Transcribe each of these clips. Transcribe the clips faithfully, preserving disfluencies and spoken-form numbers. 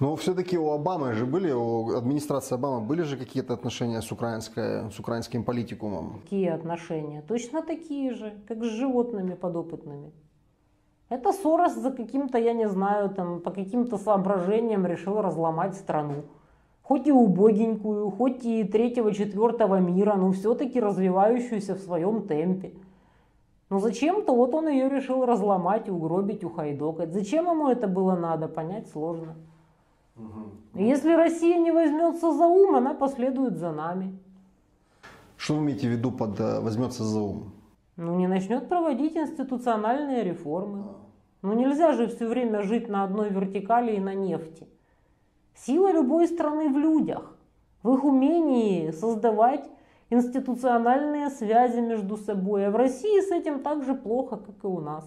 Но все-таки у Обамы же были, у администрации Обамы были же какие-то отношения с, украинской, с украинским политикумом? Какие отношения? Точно такие же, как с животными подопытными. Это Сорос за каким-то, я не знаю, там, по каким-то соображениям решил разломать страну. Хоть и убогенькую, хоть и третьего-четвертого мира, но все-таки развивающуюся в своем темпе. Но зачем-то вот он ее решил разломать, угробить, ухайдокать. Зачем ему это было надо, понять сложно. Угу. Если Россия не возьмется за ум, она последует за нами. Что вы имеете в виду под «возьмется за ум»? Ну, не начнет проводить институциональные реформы. Ну, нельзя же все время жить на одной вертикали и на нефти. Сила любой страны в людях, в их умении создавать институциональные связи между собой. А в России с этим так же плохо, как и у нас.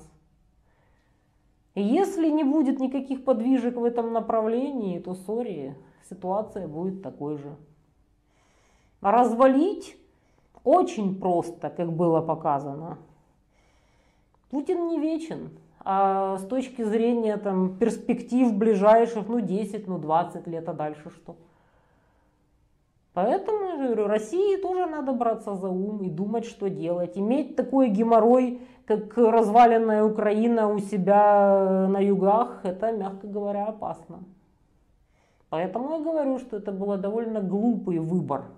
И если не будет никаких подвижек в этом направлении, то, сори, ситуация будет такой же. А развалить очень просто, как было показано. Путин не вечен. А с точки зрения там, перспектив ближайших, ну десять, ну двадцать лет, а дальше что? Поэтому, я говорю, России тоже надо браться за ум и думать, что делать. Иметь такой геморрой, как разваленная Украина у себя на югах, это, мягко говоря, опасно. Поэтому я говорю, что это был довольно глупый выбор.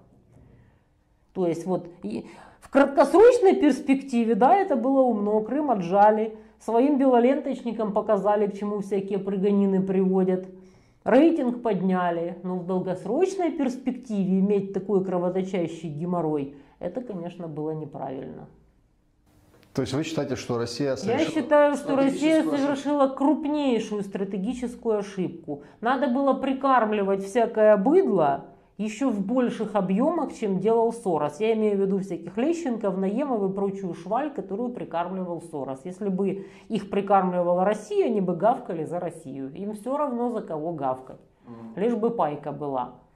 То есть вот в краткосрочной перспективе, да, это было умно, Крым отжали, своим белоленточникам показали, к чему всякие прыганины приводят. Рейтинг подняли, но в долгосрочной перспективе иметь такой кровоточащий геморрой, это, конечно, было неправильно. То есть вы считаете, что Россия совершила... Я считаю, что Россия совершила крупнейшую стратегическую ошибку. Надо было прикармливать всякое быдло еще в больших объемах, чем делал Сорос. Я имею в виду всяких Лещенков, Наемов и прочую шваль, которую прикармливал Сорос. Если бы их прикармливала Россия, они бы гавкали за Россию. Им все равно, за кого гавкать. Лишь бы пайка была.